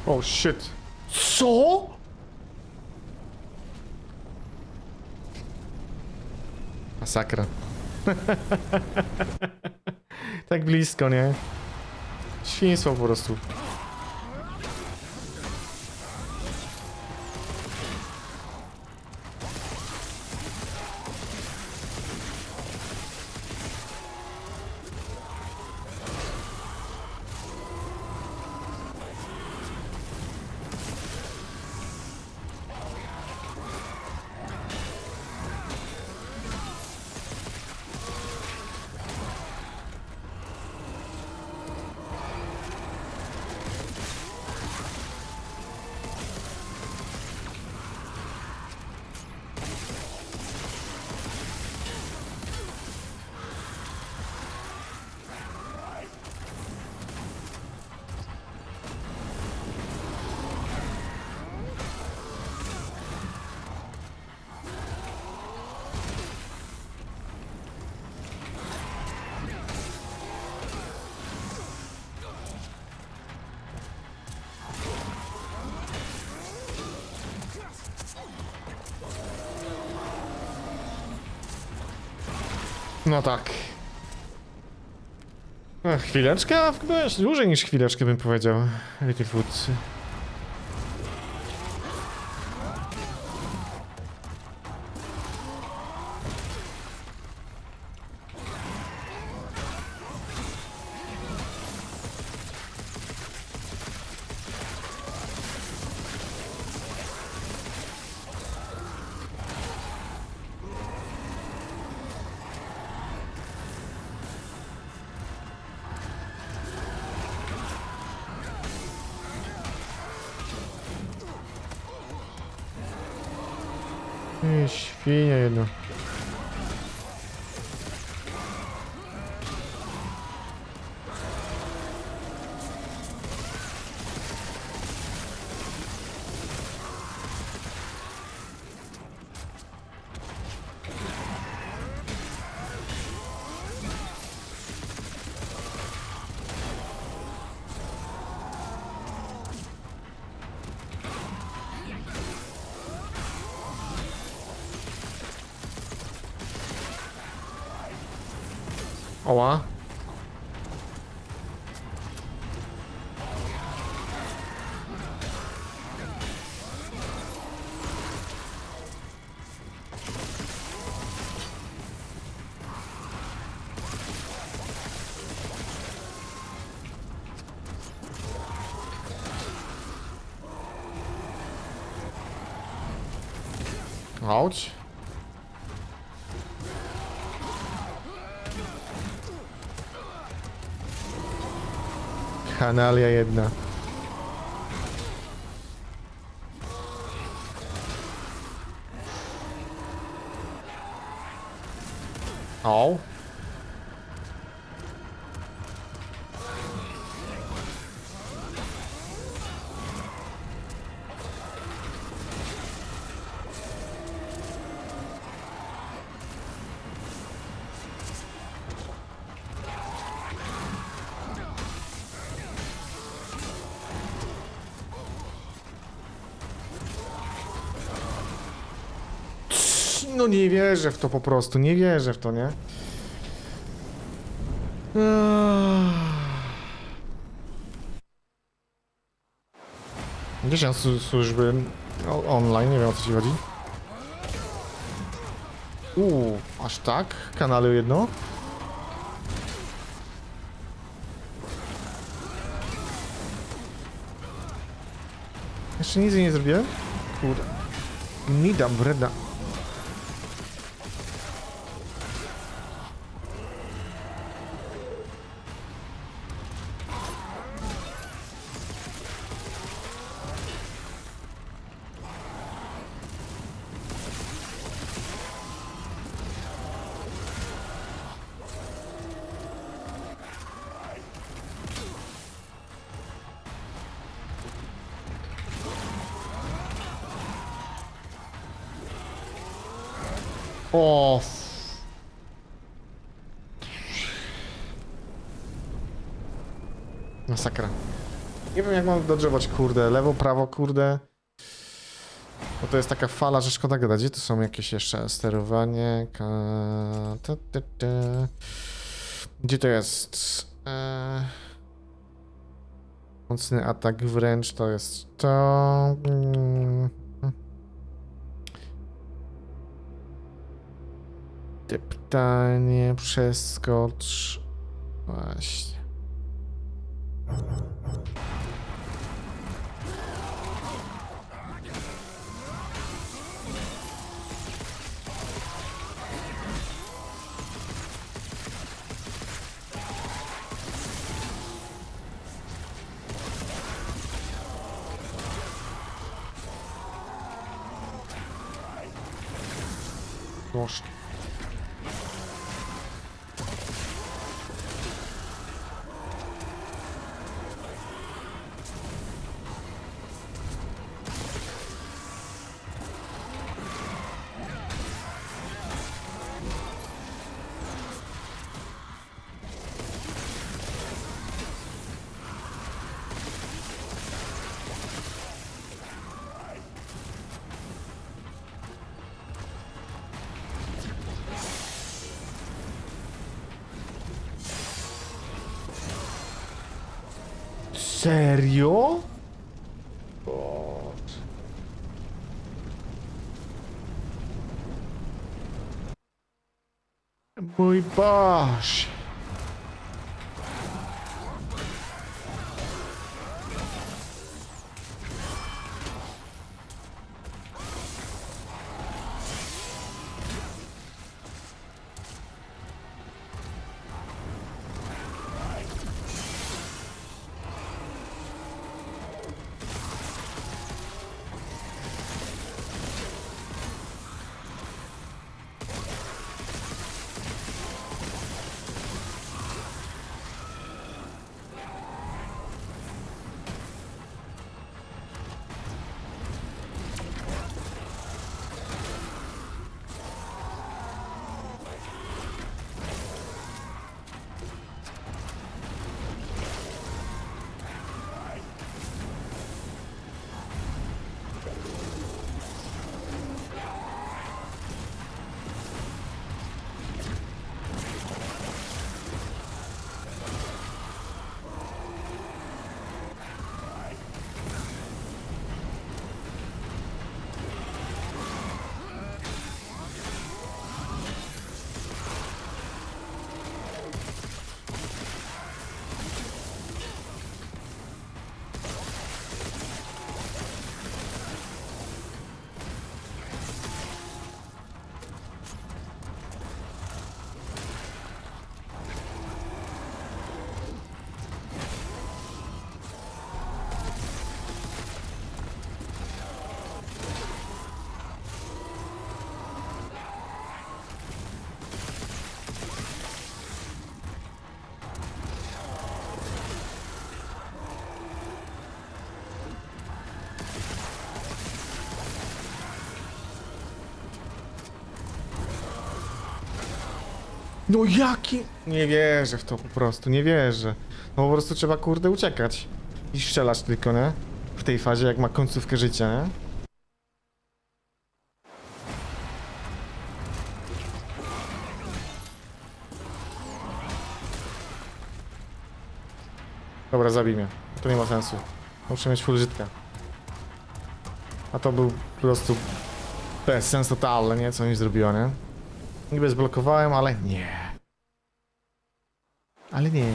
Oh shit. Co? Masakra. Tak blisko, nie? Świństwo po prostu. No tak. Chwileczkę, a chyba jeszcze dłużej niż chwileczkę bym powiedział. Littlefoot. Świnia jedno. Oła. Auć. Kanalia jedna. O. No nie wierzę w to po prostu, nie wierzę w to, nie? Gdzie są służby online? Nie wiem, o co ci chodzi. Aż tak? Kanały jedno? Jeszcze nic nie zrobiłem? Kurde. Nie dam wreda. O. Masakra. Nie wiem jak mam dodżować, kurde. Lewo, prawo, kurde. Bo to jest taka fala, że szkoda gadać. Gdzie to są jakieś jeszcze sterowanie? Gdzie to jest? Mocny atak wręcz to jest to. Deptanie, przeskocz. Właśnie. Noż. Serio? Mój Boże. No jaki? Nie wierzę w to po prostu, nie wierzę. No po prostu trzeba kurde uciekać. I strzelać tylko, nie? W tej fazie jak ma końcówkę życia, nie? Dobra, zabij mnie. To nie ma sensu. Muszę mieć full żytka. A to był po prostu bez sens totalny, nie? Co mi zrobiło, nie? Niby zblokowałem, ale nie. Ale nie.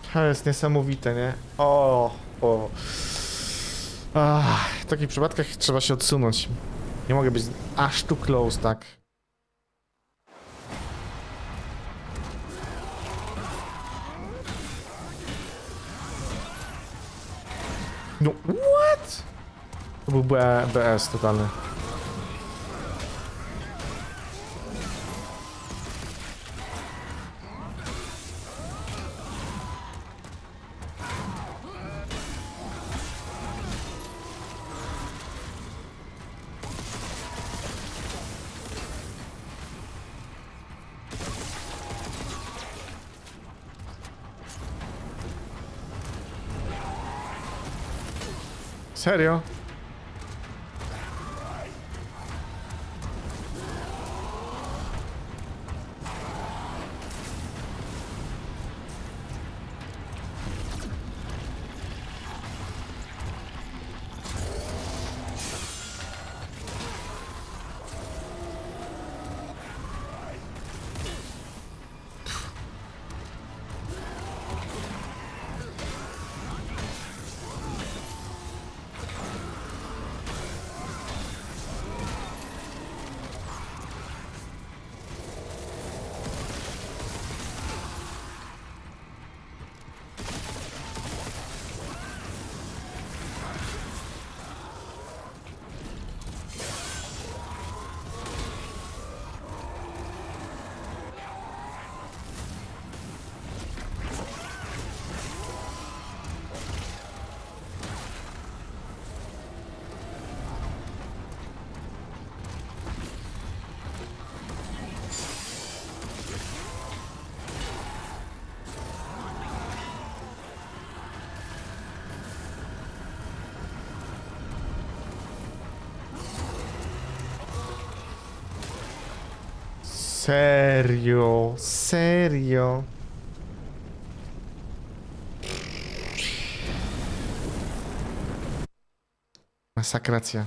To jest niesamowite, nie? O. W takich przypadkach trzeba się odsunąć. Nie mogę być aż tu close, tak? No, what? To był BS totalny. Serio? Serio? Serio? Masakracja.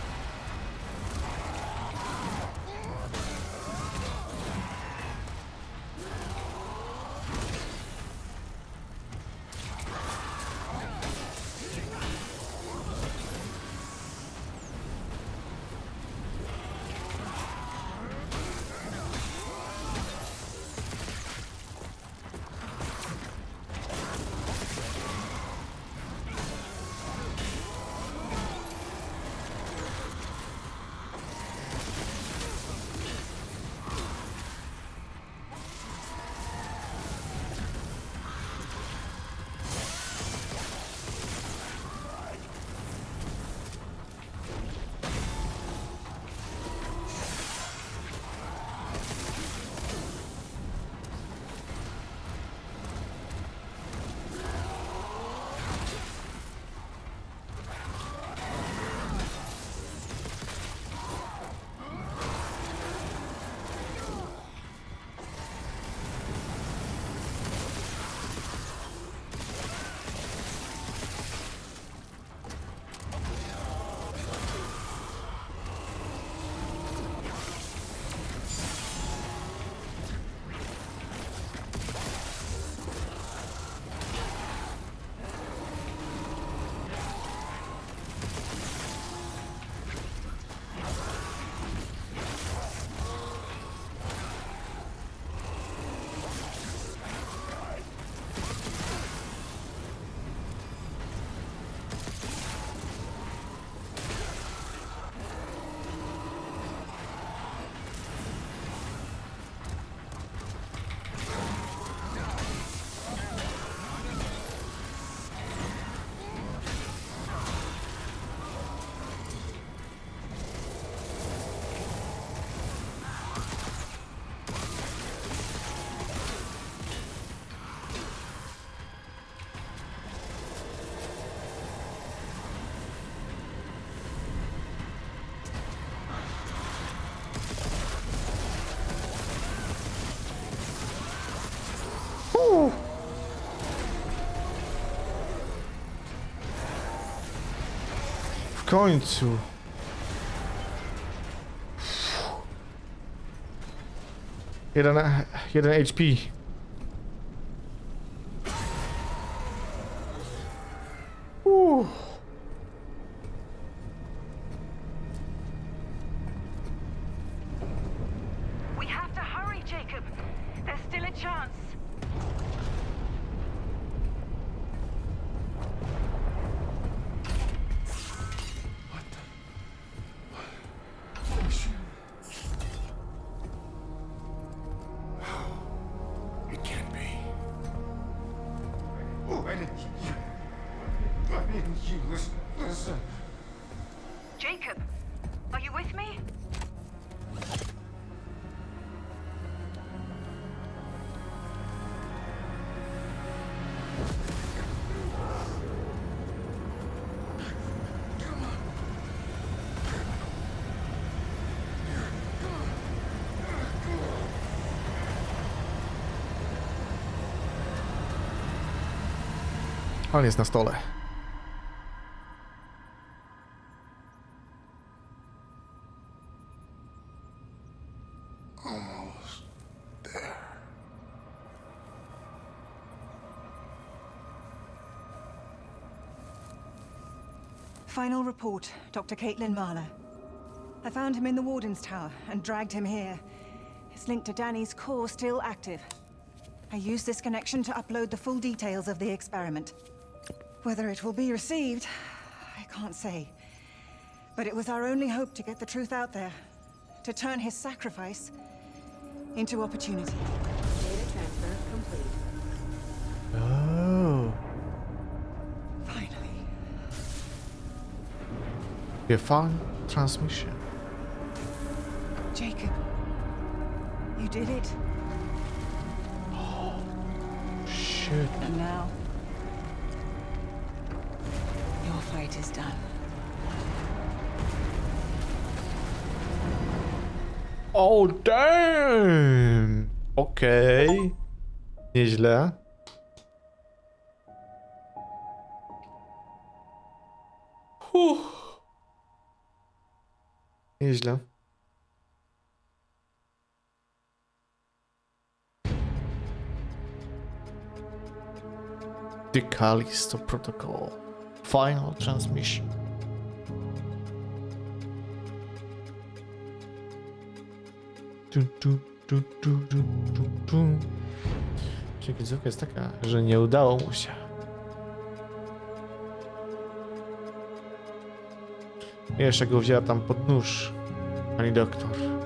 W końcu. Jeden HP. Jacob, are you with me? On jest na stole. Almost there. Final report, Dr. Caitlin Marler. I found him in the Warden's Tower and dragged him here. His link to Danny's core still active. I used this connection to upload the full details of the experiment. Whether it will be received, I can't say. But it was our only hope to get the truth out there. To turn his sacrifice into opportunity. Data transfer complete. Oh. Finally. We found transmission. Jacob, you did it. Shit. And now, your fight is done. Oh damn! Okej. Nieźle. Nieźle. The Callisto Protocol. Final transmission. Czyli końcówka jest taka, że nie udało mu się. Jeszcze go wzięła tam pod nóż, pani doktor.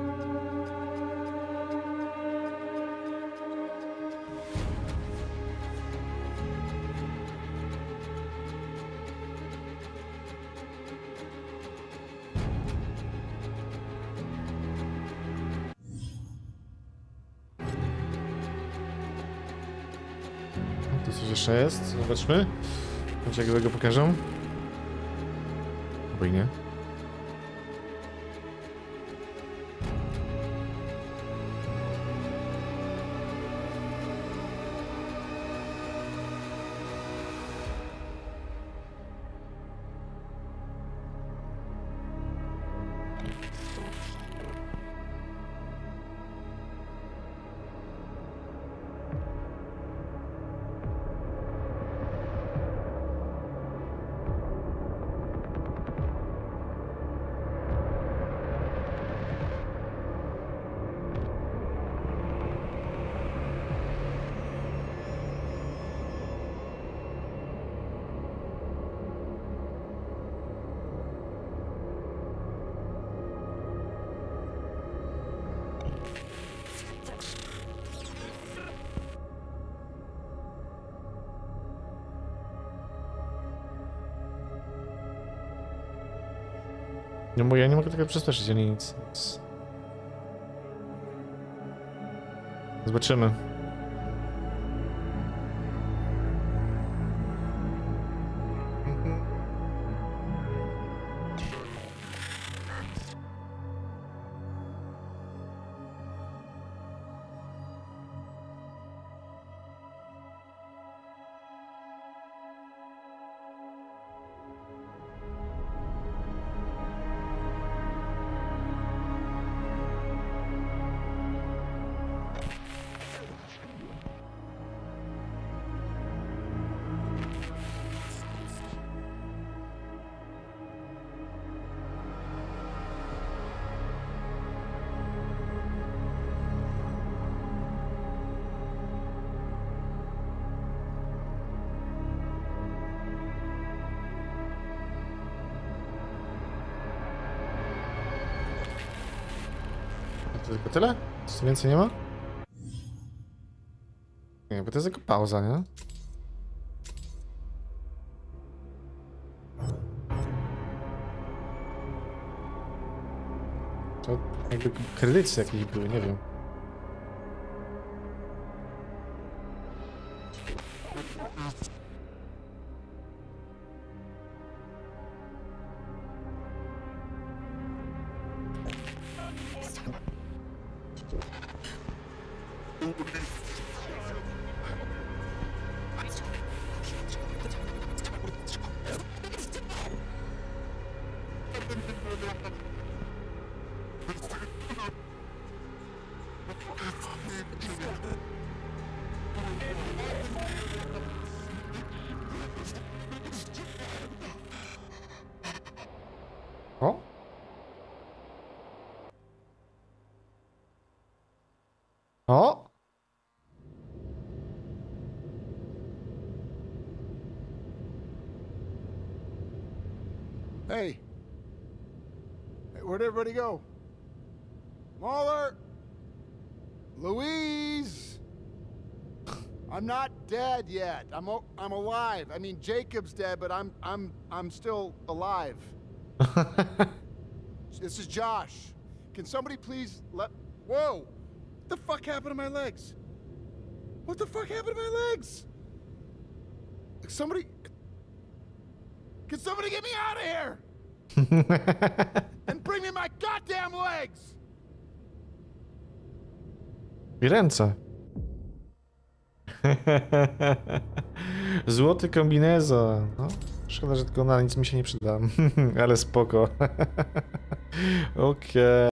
Tu coś jeszcze jest, zobaczmy. Chodź, jak go pokażę. Albo i nie. No bo ja nie mogę tego przestraszyć, ani nic. Zobaczymy. To tylko tyle? Co więcej nie ma? Nie, bo to jest tylko pauza, nie? To jakby kredyty jakieś były, nie wiem. O? O? Hey. Hey, where'd everybody go? Mahler! Louise! I'm not dead yet. I'm alive. I mean, Jacob's dead, but I'm still alive. This is Josh. Can somebody please let... Whoa! What the fuck happened to my legs? What the fuck happened to my legs? Somebody... Can somebody get me out of here? And bring me my goddamn legs! I ręce. Złoty kombinezon. No, szkoda, że tylko na nic mi się nie przyda. Ale spoko. Okej.